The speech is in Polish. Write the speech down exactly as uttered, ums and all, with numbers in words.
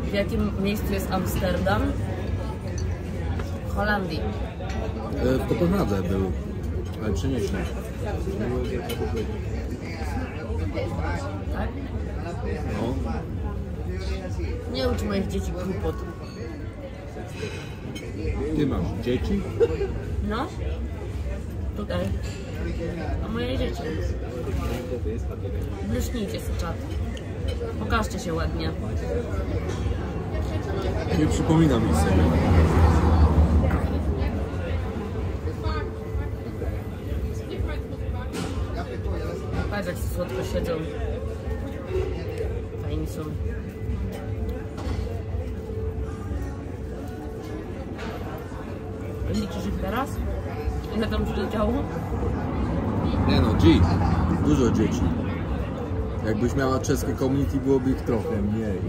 W jakim miejscu jest Amsterdam? W Holandii. W Kopenhadze był, ale przenieśli. Tak? No. Nie ucz moich dzieci głupot. Ty masz dzieci? No? Tutaj. A moje dzieci. Bluśnijcie sobie czat. Pokażcie się ładnie. Nie przypomina mi sobie. Patrz jak słodko siedzą. Fajni są. Liczysz ich teraz? Ile tam przyleciało? Nie no, G. Dużo dzieci. Jakbyś miała czeskie community, byłoby ich trochę mniej.